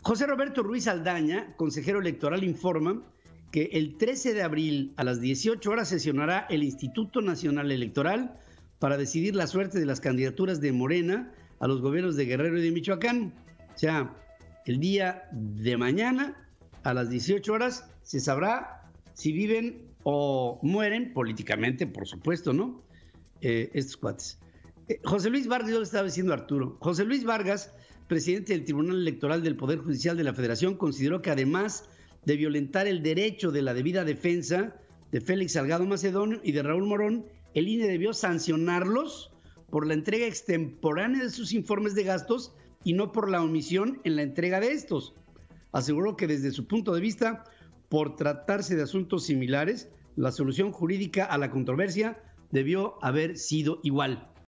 José Roberto Ruiz Aldaña, consejero electoral, informa que el 13 de abril a las 18 horas sesionará el Instituto Nacional Electoral para decidir la suerte de las candidaturas de Morena a los gobiernos de Guerrero y de Michoacán. O sea, el día de mañana a las 18 horas se sabrá si viven o mueren políticamente, por supuesto, ¿no? Estos cuates. José Luis Vargas, yo le estaba diciendo a Arturo, José Luis Vargas, presidente del Tribunal Electoral del Poder Judicial de la Federación, consideró que además de violentar el derecho de la debida defensa de Félix Salgado Macedonio y de Raúl Morón, el INE debió sancionarlos por la entrega extemporánea de sus informes de gastos y no por la omisión en la entrega de estos. Aseguró que desde su punto de vista, por tratarse de asuntos similares, la solución jurídica a la controversia debió haber sido igual.